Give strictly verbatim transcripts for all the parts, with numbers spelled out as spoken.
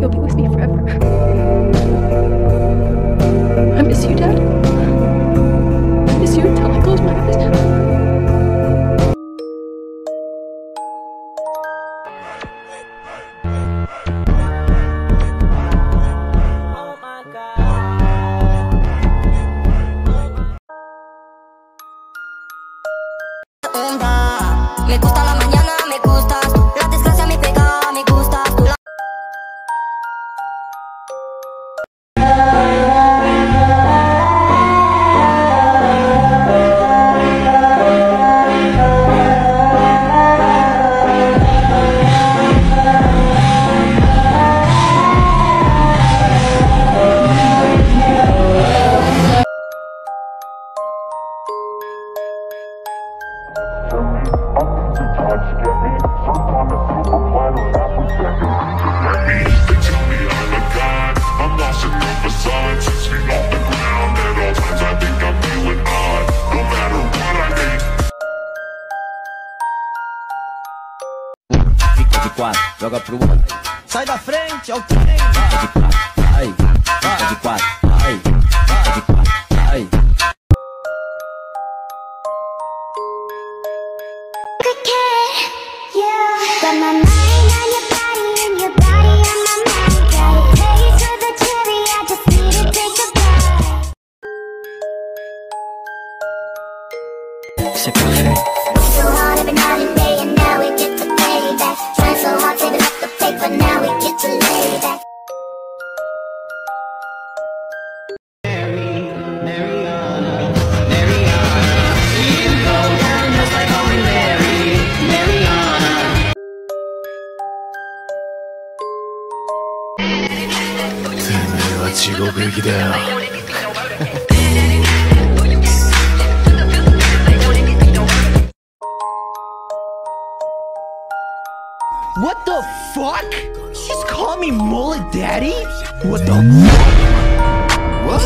You'll be with me forever. I miss you, Dad. I miss you until I close my eyes. Me gusta la mañana, me gustas tú. La desgracia me pega, me gustas tú. Fica de quatro, joga pro outro. Sai da frente, é o trem. Fica de quatro, vai. Fica de quatro, vai. Fica de quatro, vai. Got my mind on your body and your body on my mind. Got a taste for the cherry, I just need to take a bite. C'est parfait. So hard every night and day, and now we get to pay back. Trying so hard, saving up the paper, now we get to lay back. What the fuck? You just call me mullet daddy? What the What?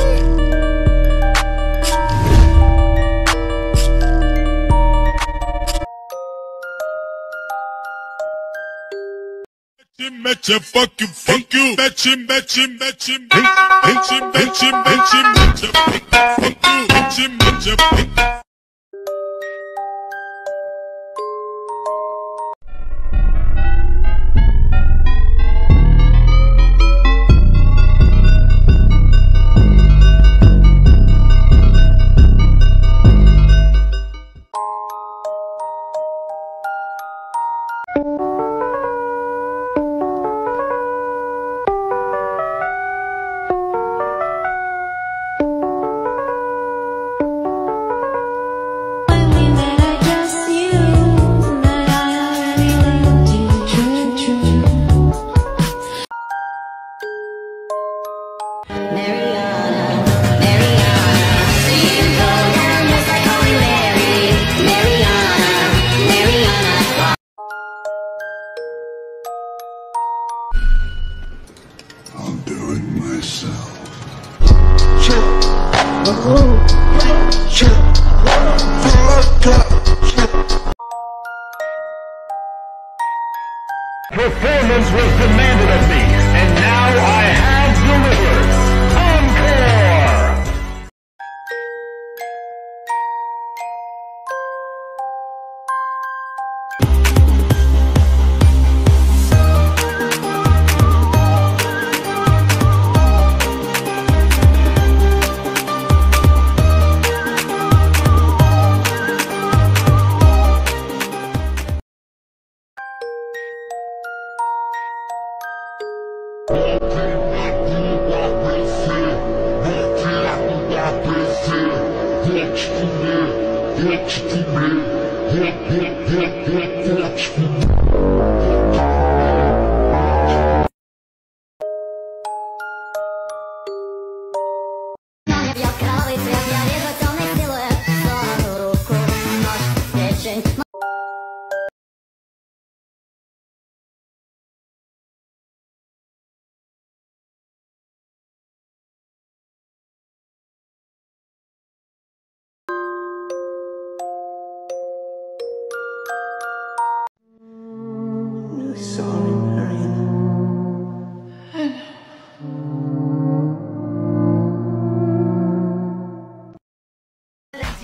ᴅᴏ fuck you, fuck you. ᴅᴏ, ᴅᴏ, ᴅᴏ, ᴅᴏ, ᴅᴏ, ᴅᴏ, fuck you, ᴅᴏ. Performance was demanded of me, and now I have delivered. Encore!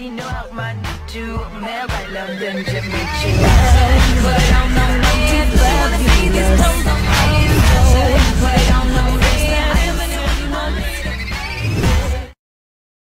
chỉ nếu học mà chú mẹ bài lòng đừng chậm mệt chịu. But I don't know if you wanna see this close on